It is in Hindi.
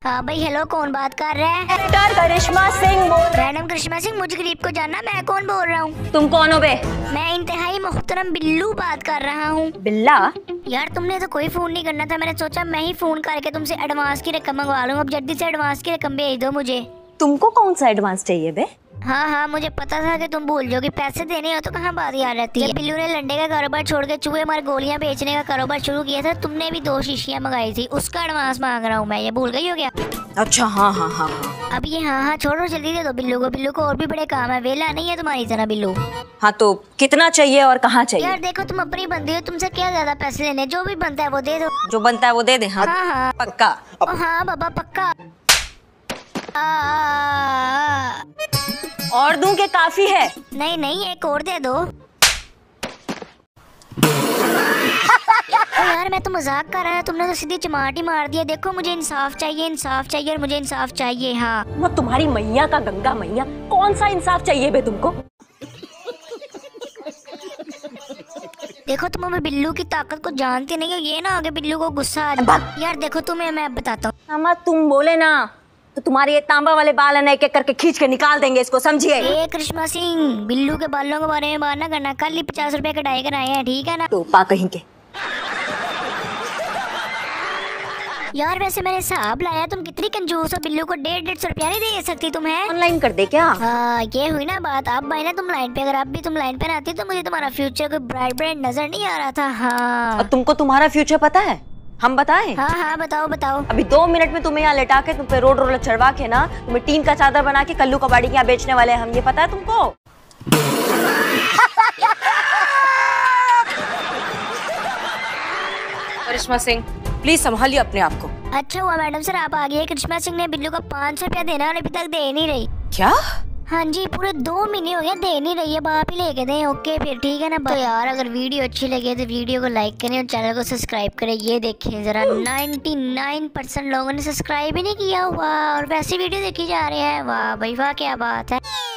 हाँ भाई हेलो, कौन बात कर रहा है? डॉक्टर करिश्मा सिंह बोल। मैडम करिश्मा सिंह, मुझे गरीब को जानना, मैं कौन बोल रहा हूँ? तुम कौन हो बे? मैं इंतहाई मोहतरम बिल्लू बात कर रहा हूँ। बिल्ला? यार तुमने तो कोई फोन नहीं करना था, मैंने सोचा मैं ही फोन करके तुमसे एडवांस की रकम मंगवा लूँ। अब जल्दी से एडवांस की रकम भेज दो मुझे। तुमको कौन सा एडवांस चाहिए बे? हाँ हाँ, मुझे पता था कि तुम भूल जाओगे। पैसे देने हो तो कहाँ बात याद रहती है। बिल्लू ने लंडे का कारोबार छोड़ के चूहे मार गोलियां बेचने का कारोबार शुरू किया था। तुमने भी 2 शीशियां मंगाई थी, उसका एडवांस मांग रहा हूँ मैं। ये भूल गई हो क्या? अच्छा हाँ हाँ हाँ। अब ये हाँ हाँ छोड़ो, जल्दी दे दो बिल्लू को। बिल्लू को और भी बड़े काम है, वेला नहीं है तुम्हारी तरह बिल्लू। हाँ तो कितना चाहिए और कहाँ चाहिए? यार देखो तुम अपनी बंदी हो, तुमसे क्या ज्यादा पैसे लेने, जो भी बनता है वो दे दो। जो बनता है वो दे दे। हाँ हाँ हाँ पक्का? हाँ बाबा पक्का। और दूं के काफी है? नहीं नहीं, एक और दे दो। यार मैं तो मजाक कर रहा है, तुमने तो सीधी चमाट ही मार दिया। देखो मुझे इंसाफ चाहिए, इंसाफ चाहिए और मुझे इंसाफ चाहिए। हाँ वो तुम्हारी मैया का गंगा मैया, कौन सा इंसाफ चाहिए बे तुमको? देखो तुम हमें बिल्लू की ताकत को जानते नहीं हो, ये ना आगे बिल्लू को गुस्सा आ जाए। यार देखो तुम्हें मैं बताता हूँ। अम्मा तुम बोले ना तो तुम्हारे ये तांबा वाले बाल है ना, एक एक करके खींच के निकाल देंगे इसको, समझिए? ए करिश्मा सिंह, बिल्लू के बालों के बारे में बात ना करना। कल ही 50 रुपए कटाई कर आए हैं, ठीक है ना? तो पा कहीं के। यार वैसे मैंने हिसाब लाया, तुम कितनी कंजूस हो। बिल्लू को 150 रुपया नहीं दे सकती तुम्हें? ऑनलाइन कर दे क्या? हाँ ये हुई ना बात। अब भाई ना तुम लाइन पे, अगर अब भी तुम लाइन पे आती तो मुझे तुम्हारा फ्यूचर कोई ब्राइट ब्राइट नजर नहीं आ रहा था। हाँ और तुमको तुम्हारा फ्यूचर पता है? हम बताएं? हाँ हाँ बताओ बताओ। अभी 2 मिनट में तुम्हें यहाँ लेटा के तुम पे रोड रोलर चढ़वा के ना तुम्हें टीन का चादर बना के कल्लू कबाड़ी के यहाँ बेचने वाले हैं हम, ये पता है तुमको? करिश्मा सिंह प्लीज संभालिए अपने आप को। अच्छा हुआ मैडम सर आप आ गए। करिश्मा सिंह ने बिल्लू को 500 रुपया देना और अभी तक दे नहीं रही। क्या? हाँ जी, पूरे 2 महीने हो गए दे नहीं रही है। बाप ही लेके दें। ओके फिर ठीक है ना। तो यार अगर वीडियो अच्छी लगे तो वीडियो को लाइक करें और चैनल को सब्सक्राइब करें। ये देखें जरा 99% लोगों ने सब्सक्राइब ही नहीं किया हुआ और वैसे वीडियो देखी जा रही है। वाह भाई वाह, क्या बात है।